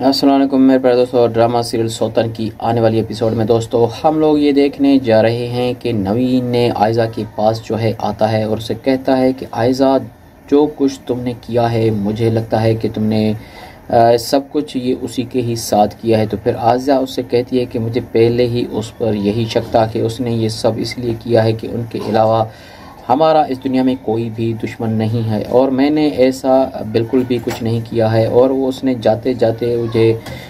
अस्सलाम वालेकुम मेरे प्यारे दोस्तों। ड्रामा सीरियल सौतन की आने वाली एपिसोड में दोस्तों हम लोग ये देखने जा रहे हैं कि नवीन ने आयज़ा के पास जो है आता है और उसे कहता है कि आयज़ा, जो कुछ तुमने किया है मुझे लगता है कि तुमने सब कुछ ये उसी के ही साथ किया है। तो फिर आयज़ा उससे कहती है कि मुझे पहले ही उस पर यही शक था कि उसने ये सब इसलिए किया है कि उनके अलावा हमारा इस दुनिया में कोई भी दुश्मन नहीं है और मैंने ऐसा बिल्कुल भी कुछ नहीं किया है। और वो उसने जाते जाते मुझे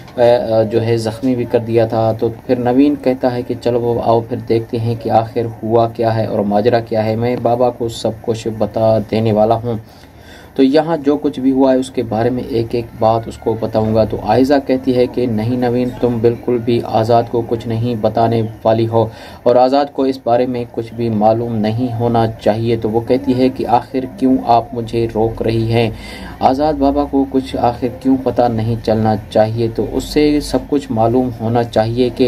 जो है ज़ख्मी भी कर दिया था। तो फिर नवीन कहता है कि चलो वो आओ फिर देखते हैं कि आखिर हुआ क्या है और माजरा क्या है। मैं बाबा को सब कुछ बता देने वाला हूँ। तो यहाँ जो कुछ भी हुआ है उसके बारे में एक एक बात उसको बताऊंगा। तो आयज़ा कहती है कि नहीं नवीन, तुम बिल्कुल भी आज़ाद को कुछ नहीं बताने वाली हो और आज़ाद को इस बारे में कुछ भी मालूम नहीं होना चाहिए। तो वो कहती है कि आखिर क्यों आप मुझे रोक रही हैं, आज़ाद बाबा को कुछ आखिर क्यों पता नहीं चलना चाहिए। तो उससे सब कुछ मालूम होना चाहिए कि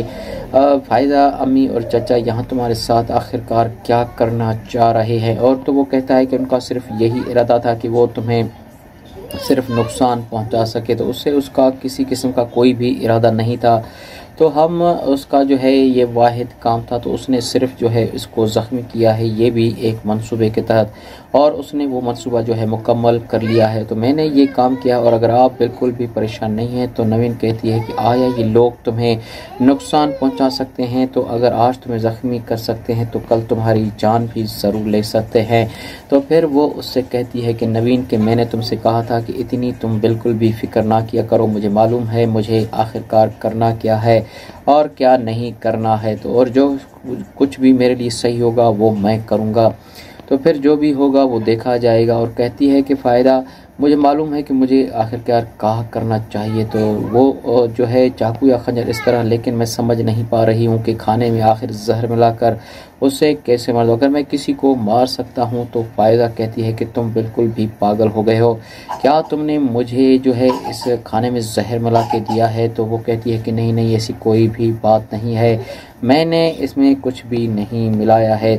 फ़ायदा अम्मी और चाचा यहाँ तुम्हारे साथ आखिरकार क्या करना चाह रहे हैं। और तो वो कहता है कि उनका सिर्फ यही इरादा था कि वो तुम्हें सिर्फ नुकसान पहुंचा सके। तो उससे उसका किसी किस्म का कोई भी इरादा नहीं था। तो हम उसका जो है ये वाहिद काम था। तो उसने सिर्फ जो है इसको ज़ख्मी किया है, ये भी एक मंसूबे के तहत, और उसने वो मंसूबा जो है मुकम्मल कर लिया है। तो मैंने ये काम किया और अगर आप बिल्कुल भी परेशान नहीं हैं। तो नवीन कहती है कि आया ये लोग तुम्हें नुकसान पहुंचा सकते हैं, तो अगर आज तुम्हें ज़ख्मी कर सकते हैं तो कल तुम्हारी जान भी ज़रूर ले सकते हैं। तो फिर वो उससे कहती है कि नवीन के मैंने तुमसे कहा था कि इतनी तुम बिल्कुल भी फ़िक्र ना किया करो, मुझे मालूम है मुझे आखिरकार करना क्या है और क्या नहीं करना है। तो और जो कुछ भी मेरे लिए सही होगा वो मैं करूँगा। तो फिर जो भी होगा वो देखा जाएगा। और कहती है कि फ़ायदा, मुझे मालूम है कि मुझे आखिरकार क्या करना चाहिए। तो वो जो है चाकू या खंजर इस तरह, लेकिन मैं समझ नहीं पा रही हूँ कि खाने में आखिर जहर मिलाकर उससे कैसे मार दो। अगर मैं किसी को मार सकता हूँ। तो फ़ायदा कहती है कि तुम बिल्कुल भी पागल हो गए हो, क्या तुमने मुझे जो है इस खाने में जहर मिला के दिया है। तो वो कहती है कि नहीं नहीं, ऐसी कोई भी बात नहीं है, मैंने इसमें कुछ भी नहीं मिलाया है।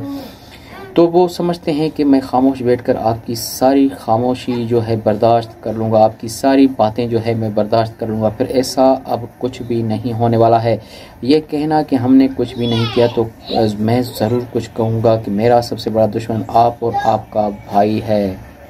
तो वो समझते हैं कि मैं खामोश बैठकर आपकी सारी खामोशी जो है बर्दाश्त कर लूँगा, आपकी सारी बातें जो है मैं बर्दाश्त कर लूँगा। फिर ऐसा अब कुछ भी नहीं होने वाला है। ये कहना कि हमने कुछ भी नहीं किया, तो मैं ज़रूर कुछ कहूँगा कि मेरा सबसे बड़ा दुश्मन आप और आपका भाई है।